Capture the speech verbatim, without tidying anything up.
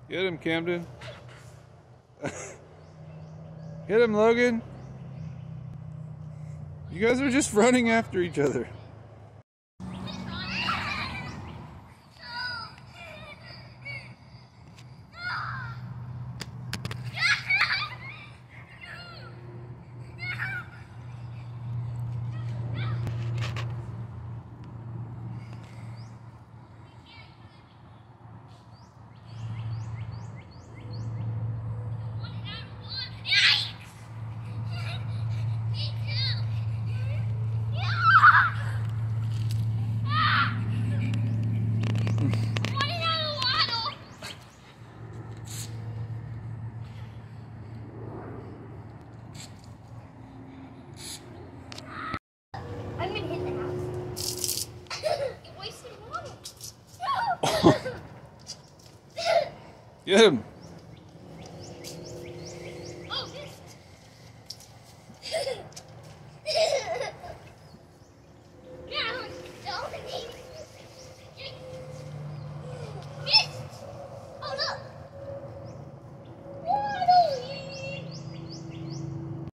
Get him, Camden. Hit him, Logan. You guys are just running after each other. I'm gonna hit the house. You wasted water. Get him.